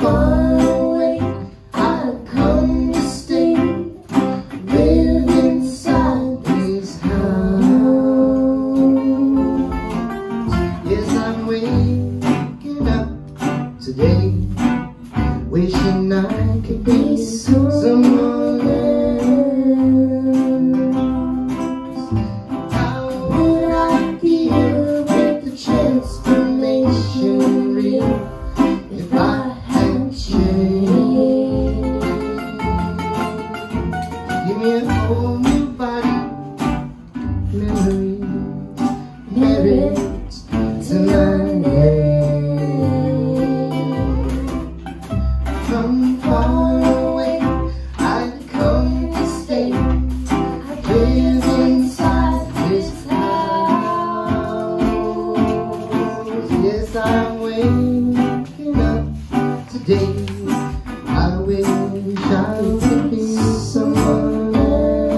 far away, I've come to stay. Live inside this house. Yes, I'm waking up today, wishing I could be someone else. How would I feel with the transformation real if I had changed? Give me a whole new body, memories, merit to my name. From far away, I've come to stay. I live inside this house. Yes, I'm waking up today. I wish I could be someone else.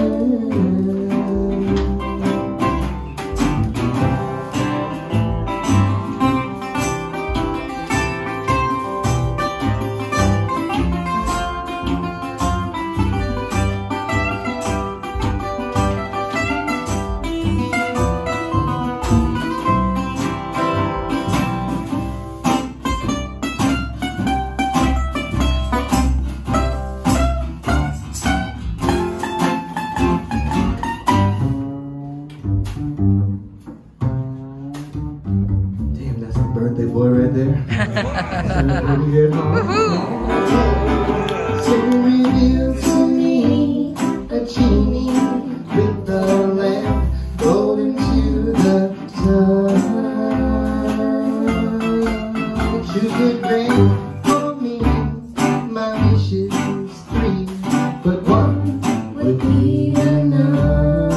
Damn, that's a birthday boy right there. Pretty good, huh? So reveal to me a genie with the lamp golden to the touch. You could grant for me my wishes three, but one would be enough.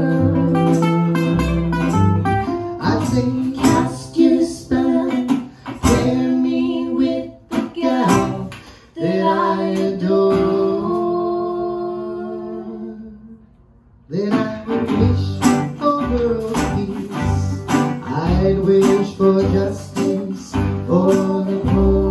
I'd say cast your spell, pair me with the gal that I adore. Then I would wish for world peace. I'd wish for justice for the poor.